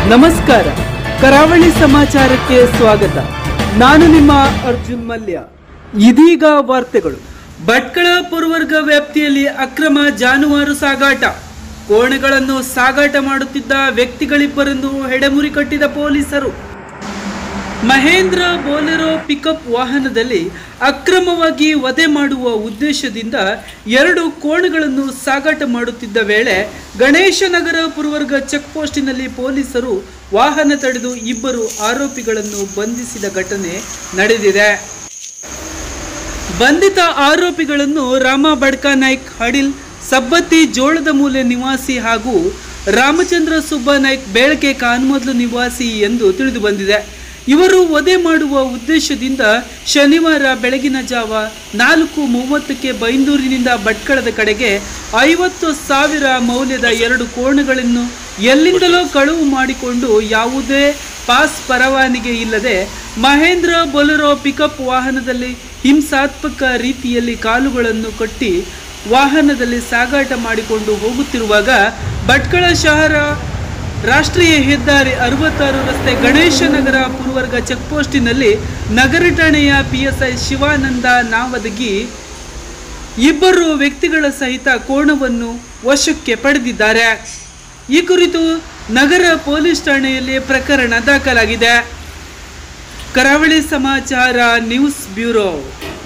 ನಮಸ್ಕಾರ, ಕರಾವಳಿ ಸಮಾಚಾರಕ್ಕೆ ಸ್ವಾಗತ. ನಾನು ನಿಮ್ಮ ಅರ್ಜುನ್ ಮಲ್ಯ. ಇದೀಗ ವಾರ್ತೆಗಳು. ಭಟ್ಕಳ ಪುರವರ್ಗ ವ್ಯಾಪ್ತಿಯಲ್ಲಿ ಅಕ್ರಮ ಜಾನುವಾರು ಸಾಗಾಟ. ಕೋಣೆಗಳನ್ನು ಸಾಗಾಟ ಮಾಡುತ್ತಿದ್ದ ವ್ಯಕ್ತಿಗಳಿಬ್ಬರನ್ನು ಹೆಡೆಮುರಿ ಕಟ್ಟಿದ ಪೊಲೀಸರು. ಮಹೇಂದ್ರ ಬೋಲೆರೋ ಪಿಕಪ್ ವಾಹನದಲ್ಲಿ ಅಕ್ರಮವಾಗಿ ವಧೆ ಮಾಡುವ ಉದ್ದೇಶದಿಂದ 2 ಕೋಣೆಗಳನ್ನು ಸಾಗಾಟ ಮಾಡುತ್ತಿದ್ದ ವೇಳೆ ಗಣೇಶನಗರ ಪುರವರ್ಗ ಚೆಕ್ ಪೋಸ್ಟಿನಲ್ಲಿ ಪೊಲೀಸರು ವಾಹನ ತಡೆದು 2 ಆರೋಪಿಗಳನ್ನು ಬಂಧಿಸಿದ ಘಟನೆ ನಡೆದಿದೆ. ಬಂಧಿತ ಆರೋಪಿಗಳನ್ನು ರಾಮ ಬಡ್ಕ ನಾಯ್ಕ್ ಹಡಿಲ್ ಸಬ್ಬತ್ತಿ ಜೋಳದ ಮೂಲೆ ನಿವಾಸಿ ಹಾಗೂ ರಾಮಚಂದ್ರ ಸುಬ್ಬ ನಾಯ್ಕ್ ಬೇಳಕೆ ಕಾನ್ಮೊದ್ಲು ನಿವಾಸಿ ಎಂದು ತಿಳಿದು ಬಂದಿದೆ. ಇವರು ವಧೆ ಮಾಡುವ ಉದ್ದೇಶದಿಂದ ಶನಿವಾರ ಬೆಳಗಿನ ಜಾವ 4:30ಕ್ಕೆ ಬೈಂದೂರಿನಿಂದ ಭಟ್ಕಳದ ಕಡೆಗೆ 50,000 ಮೌಲ್ಯದ 2 ಕೋಣೆಗಳನ್ನು ಎಲ್ಲಿಂದಲೋ ಕಳುವು ಮಾಡಿಕೊಂಡು ಯಾವುದೇ ಪಾಸ್ ಪರವಾನಗಿ ಇಲ್ಲದೆ ಮಹೇಂದ್ರ ಬೊಲೆರೋ ಪಿಕಪ್ ವಾಹನದಲ್ಲಿ ಹಿಂಸಾತ್ಮಕ ರೀತಿಯಲ್ಲಿ ಕಾಲುಗಳನ್ನು ಕಟ್ಟಿ ವಾಹನದಲ್ಲಿ ಸಾಗಾಟ ಮಾಡಿಕೊಂಡು ಹೋಗುತ್ತಿರುವಾಗ ಭಟ್ಕಳ ಶಹರ ರಾಷ್ಟ್ರೀಯ ಹೆದ್ದಾರಿ 66 ರಸ್ತೆ ಗಣೇಶನಗರ ಪುರವರ್ಗ ಚೆಕ್ ಪೋಸ್ಟಿನಲ್ಲಿ ನಗರ ಠಾಣೆಯ PSI ಶಿವಾನಂದ ನಾವದಗಿ 2 ವ್ಯಕ್ತಿಗಳ ಸಹಿತ ಕೋಣವನ್ನು ವಶಕ್ಕೆ ಪಡೆದಿದ್ದಾರೆ. ಈ ಕುರಿತು ನಗರ ಪೊಲೀಸ್ ಠಾಣೆಯಲ್ಲಿ ಪ್ರಕರಣ ದಾಖಲಾಗಿದೆ. ಕರಾವಳಿ ಸಮಾಚಾರ ನ್ಯೂಸ್ ಬ್ಯೂರೋ.